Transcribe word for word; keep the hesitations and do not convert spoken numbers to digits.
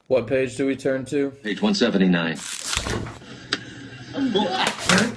What page do we turn to? Page one seventy-nine. Well,